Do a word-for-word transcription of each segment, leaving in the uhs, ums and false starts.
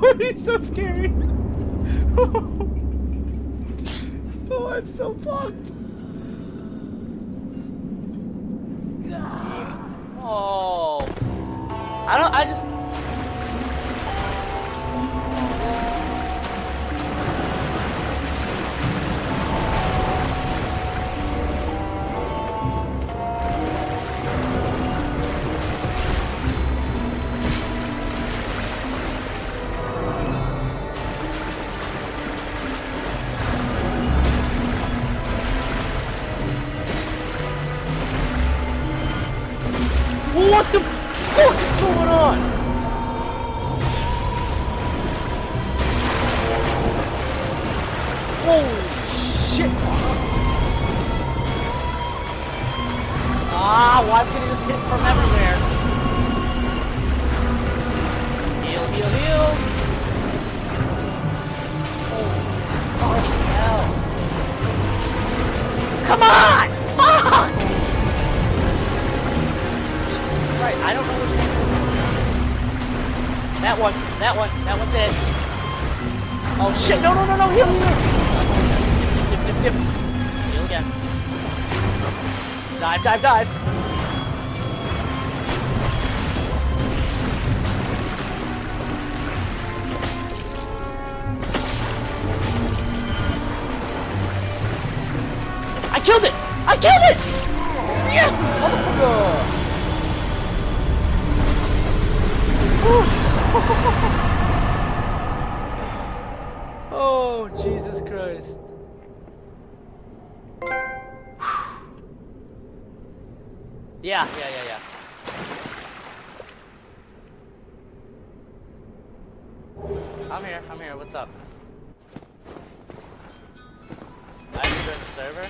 He's so scary. Oh, I'm so fucked. Oh. I don't, I just... What the fuck is going on? Holy shit! Ah, why can't he just hit from everywhere? Heal, heal, heal! Holy hell! Come on! Fuck! Right, I don't know which one. That one, that one, that one's it. Oh shit, no, no, no, no, heal, heal! Dip, dip, dip, dip. Heal again. Dive, dive, dive. I killed it! I killed it! Yes, motherfucker! Oh, Jesus Christ. Yeah, yeah, yeah, yeah. I'm here, I'm here, what's up? I have to join the server?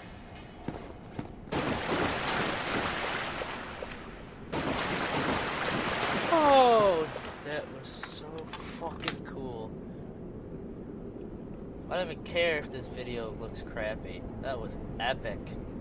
Oh, that was so fucking cool. I don't even care if this video looks crappy. That was epic.